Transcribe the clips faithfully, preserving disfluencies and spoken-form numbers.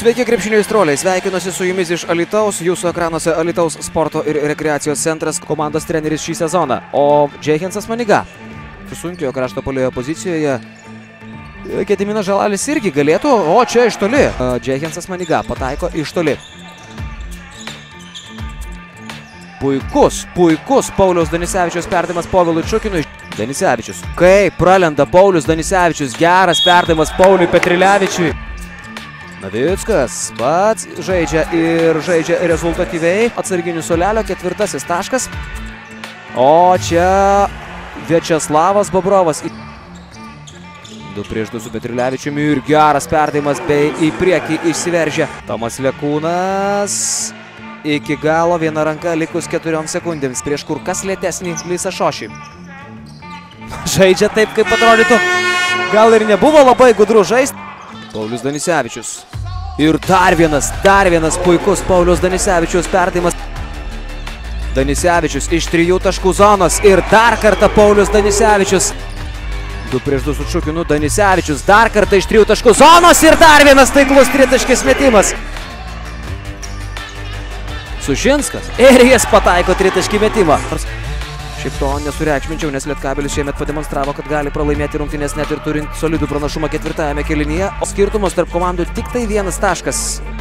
Sveiki, krepšinio aistruoliai, sveikinuosi su jumis iš Alytaus, jūsų ekranuose Alytaus sporto ir rekreacijos centras, komandos treneris šį sezoną. O Džeihensas Maniga susunkiojo krašto puolėjo pozicijoje. Gediminas Žalalis irgi galėtų, o čia iš toli. Džeihensas Maniga pataiko iš toli. Puikus, puikus Pauliaus Danisevičiaus perdavimas Povilui Čukinui. Danisevičius. Kaip pralenda Paulius Danisevičius, geras perdavimas Pauliui Petrilevičiui. Navickas pats žaidžia ir žaidžia rezultatyviai. Atsarginių suolelio ketvirtasis taškas. O čia Viačeslavas Bobrovas. Du prieš du su Petrilevičiumi ir geras perdavimas bei į priekį išsiveržia Tomas Lekūnas. Iki galo viena ranka likus keturioms sekundėms prieš kur kas lėtesnį Lisą Šošį. Žaidžia taip, kaip atrodytų. Gal ir nebuvo labai gudru žaisti. Paulius Danisevičius. Ir dar vienas, dar vienas puikus Paulius Danisevičiaus perdavimas. Danisevičius iš trijų taškų zonos ir dar kartą Paulius Danisevičius. Du prieš du su Čukinu. Danisevičius dar kartą iš trijų taškų zonos ir dar vienas taiklus tritaškis metimas. Sušinskas ir jis pataiko tritaškį metimą. Šiaip to nesureikšminčiau, nes Lietkabelis šiemet pademonstravo, kad gali pralaimėti rungtynes net ir turint solidų pranašumą ketvirtajame kėlinyje. O skirtumas tarp komandų tik tai vienas taškas.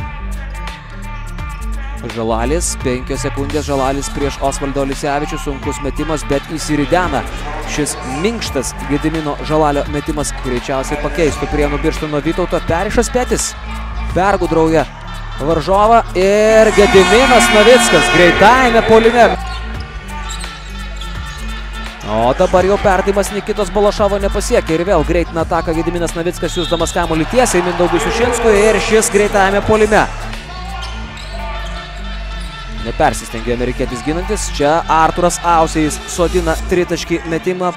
Žalalis, penkios sekundės, Žalalis prieš Osvaldą Olisevičių, sunkus metimas, bet įsiridena. Šis minkštas Gedimino Žalalio metimas greičiausiai pakeistų Prienų Birštono Vytauto. Perišas Petis pergudrauja varžovą ir Gediminas Navickas greitajame puolime. O dabar jau perdavimas Nikitos Balašovo nepasiekė ir vėl greitina ataką Gediminas Navickas, siųsdamas kamuolį tiesiai Mindaugui Sušinskui ir šis greitajame puolime. Nepersistengė amerikietis ginantis. Čia Arturas Ausėjis sodina tritaškį metimą.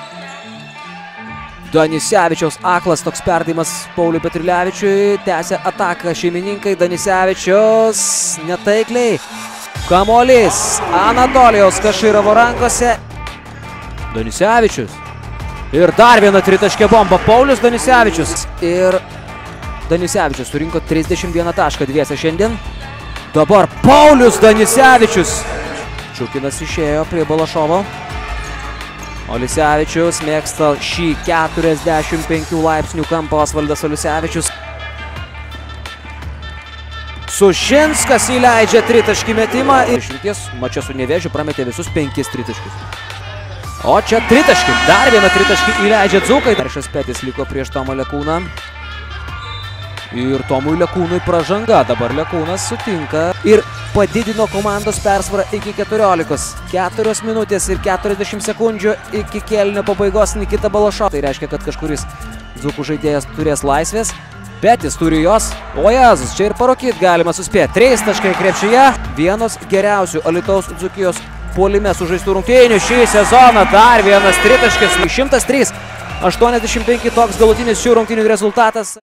Danisevičiaus aklas toks perdavimas Pauliui Petrilevičiui. Tęsia ataką šeimininkai. Danisevičius netaikliai. Kamuolys Anatolijaus Kašyrovo rankose. Danisevičius. Ir dar viena tritaškė bomba. Paulius Danisevičius. Ir Danisevičius surinko trisdešimt vieną tašką dviese šiandien. Dabar Paulius Danisevičius. Čukinas išėjo prie Balašovo. Olisevičius mėgsta šį keturiasdešimt penkių laipsnių kampą. Osvaldas Olisevičius. Sušinskas įleidžia tritaškį metimą. Išrinkties mače su Nevėžiu prametė visus penkis tritaškius. O čia tritaškį. Dar vieną tritaškį įleidžia dzūkai. Perišas Petis liko prieš Tomą Lekūną. Ir Tomui Lekūnui pražanga. Dabar Lekūnas sutinka ir padidino komandos persvarą iki keturiolikos. Keturios minutės ir keturiasdešimt sekundžių iki kėlinio pabaigos Nikita Balašov. Tai reiškia, kad kažkuris dzūkų žaidėjas turės laisvės. Petis turi jos. O Jezus, čia ir parokyt galima suspėti. Trys taškai krepšyje. Vienos geriausių Alytaus Dzūkijos puolime sužaistų rungtynių šį sezoną. Dar vienas tritaškis. šimtas trys aštuoniasdešimt penki toks galutinis šių rungtynių rezultatas.